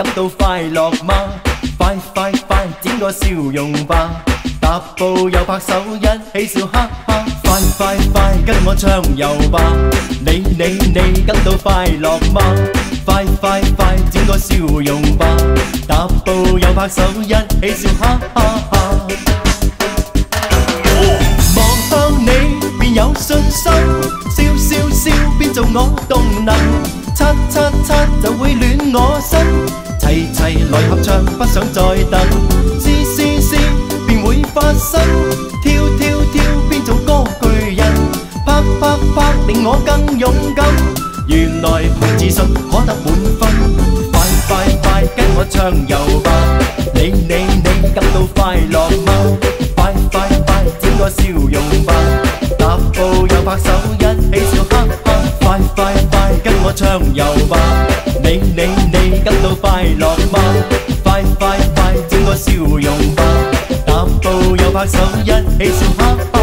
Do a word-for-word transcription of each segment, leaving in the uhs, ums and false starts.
感到快樂嗎？快快快，展個笑容吧！踏步又拍手，一起笑哈哈！快快快，跟我暢遊吧！你你你感到快樂嗎？快快快，展個笑容吧！踏步又拍手，一起笑哈哈哈！望向你便有信心，笑笑笑變做我動能，擦擦擦就會暖我心，齊齊來合唱，不想再等，試試試便會發生，跳跳跳變做歌巨人，拍拍拍令我更勇敢，原來憑自信可得滿分，快快快跟我暢遊吧！你你你感到快樂嗎？快快快展個笑容吧！踏步又拍手，一起笑哈哈！快快快跟我暢遊吧！你你你感到快樂嗎？快快快展個笑容吧！踏步又拍手，一起笑哈哈！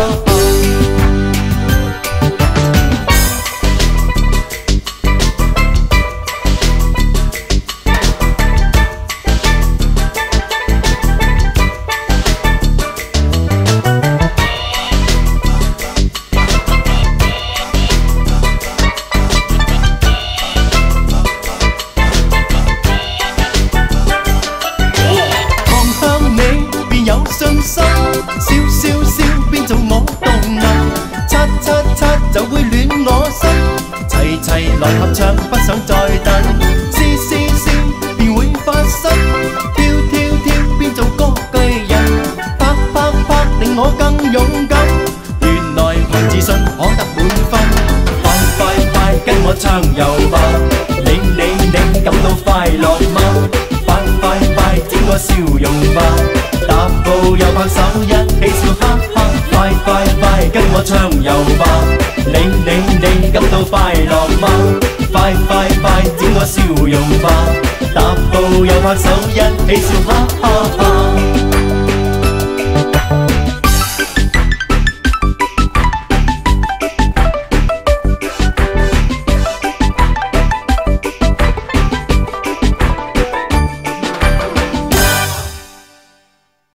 笑笑笑變做我動能，擦擦擦就會暖我心，齊齊來合唱，不想再等，試試試便會發生，跳跳跳變做歌巨人，拍拍拍令我更勇敢，原來憑自信可得滿分，快快快跟我暢遊吧！你你你感到快樂嗎？快快快展個笑容吧！踏步又拍手，一起笑哈哈！快快快跟我暢遊吧！你你你感到快樂嗎？快快快展個笑容吧！踏步又拍手，一起笑哈哈哈！